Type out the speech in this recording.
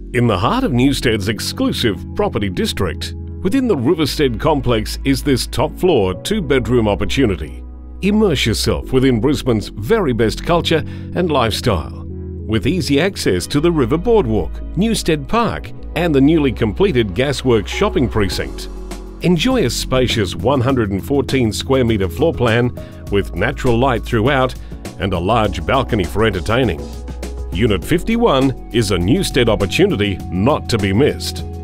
In the heart of Newstead's exclusive property district, within the Riverstead complex is this top-floor, two-bedroom opportunity. Immerse yourself within Brisbane's very best culture and lifestyle, with easy access to the River Boardwalk, Newstead Park and the newly completed Gasworks shopping precinct. Enjoy a spacious 114 square metre floor plan with natural light throughout and a large balcony for entertaining. Unit 51 is a Newstead opportunity not to be missed.